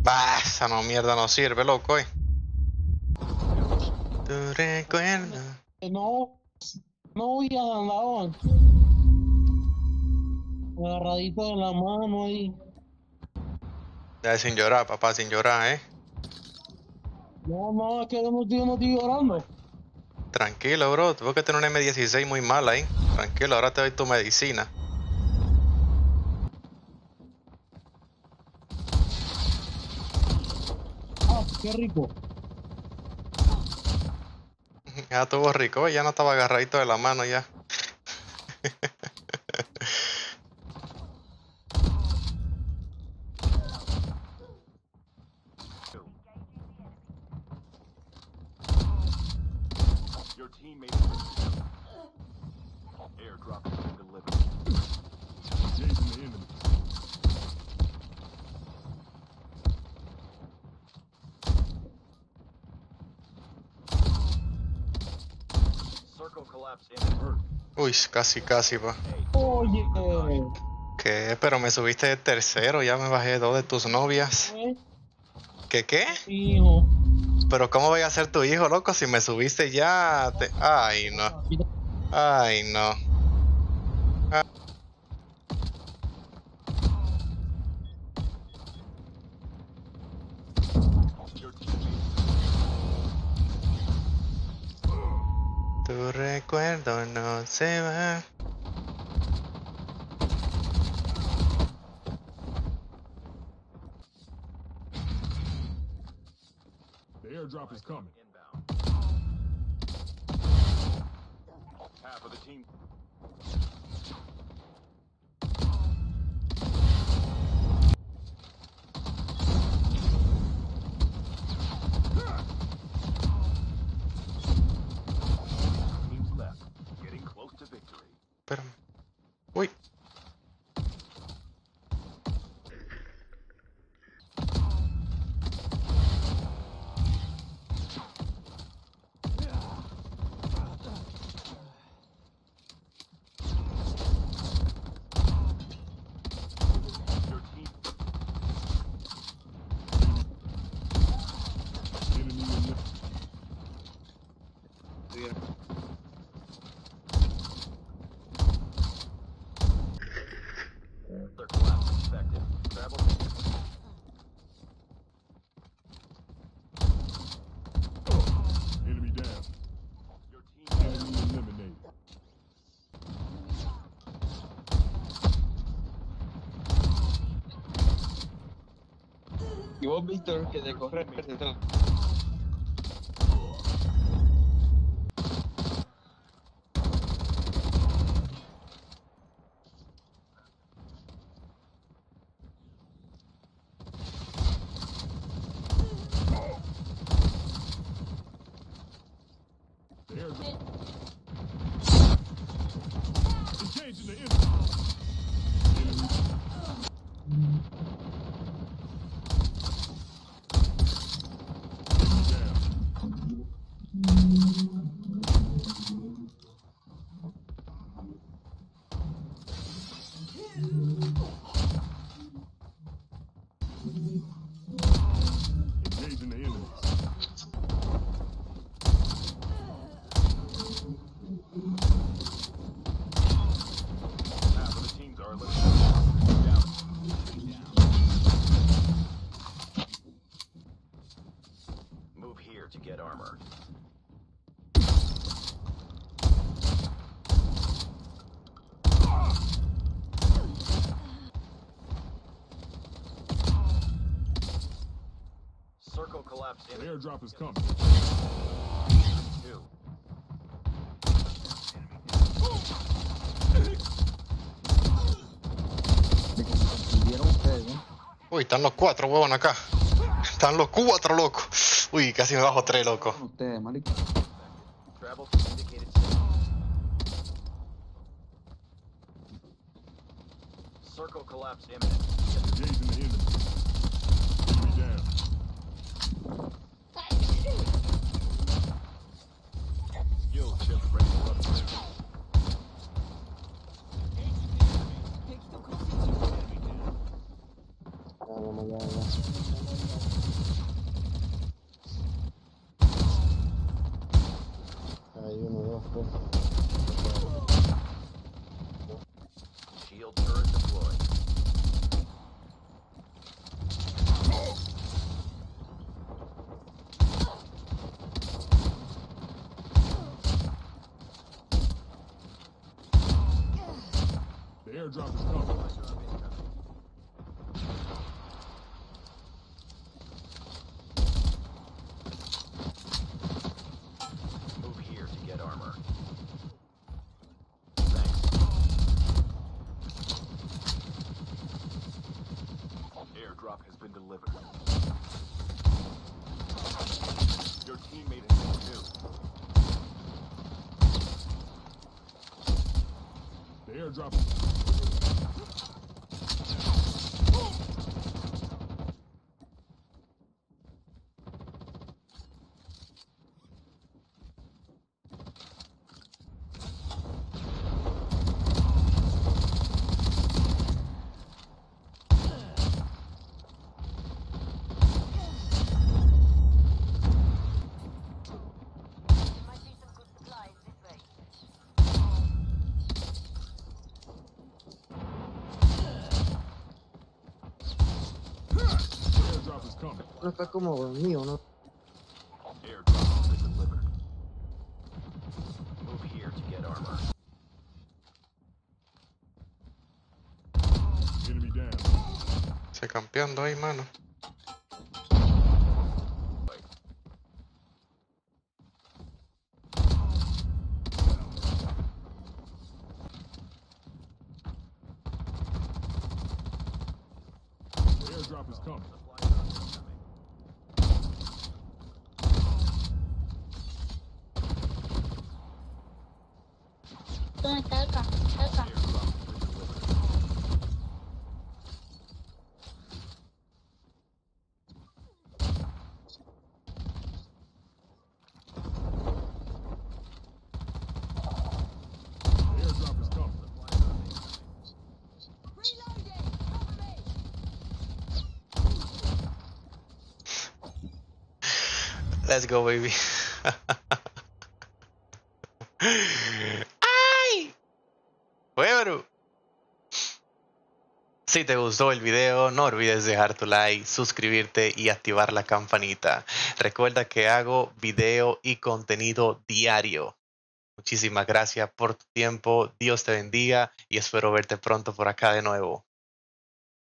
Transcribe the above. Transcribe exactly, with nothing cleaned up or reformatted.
Bah, esa no mierda no sirve, loco, eh. Tu recuerdo. No, no voy a andar agarradito de la mano ahí. Ya sin llorar, papá, sin llorar, eh. No, no, es que no estoy, no estoy llorando. Tranquilo, bro. Tuvo que tener una eme dieciséis muy mala ahí. Tranquilo, ahora te doy tu medicina. Ah, qué rico. Ya estuvo rico, ya no estaba agarradito de la mano ya. Uy, casi, casi, pa. Oye, ¿Qué? Pero me subiste de tercero, ya me bajé dos de tus novias. ¿eh? ¿Qué qué? Hijo. Pero ¿cómo voy a ser tu hijo, loco? Si me subiste ya... Te... Ay, no. Ay, no. Ah. Tu recuerdo no se va. The airdrop is coming. Half of the team. Teams left, getting close to victory. Espérame. Uy. Enemy down. Your team enemy eliminated. Y vos, Víctor, que de correr, perdón. The airdrop. Engaging the enemy. Enemy down. Engaging the enemy. Half of the teams are eliminated. Down. Move here to get armor. Circle collapse The in airdrop is coming. two. Uy, están los cuatro, huevón, acá. Están los cuatro, loco. Uy, casi me bajo tres, loco. Ustedes, marico. Travel to indicated city. Circle collapse imminent. Engaging the enemy. Enemy down. Skill chip ready for upgrade. Ya, ya, ya. Shield turret deployed. The airdrop is coming. Move here to get armor. Thanks. Airdrop has been delivered. Your teammate has been killed. The airdrop is airdrop is coming. No está como mío, ¿no? Airdrop has been delivered. Move here to get armor. Enemy down. Se campeando ahí, mano. The airdrop is coming. ¿Dónde está Alca? Alca. The airdrop is coming. Let's go, baby. ¡Ay! Bueno. Si te gustó el video, no olvides dejar tu like, suscribirte y activar la campanita. Recuerda que hago video y contenido diario. Muchísimas gracias por tu tiempo. Dios te bendiga y espero verte pronto por acá de nuevo.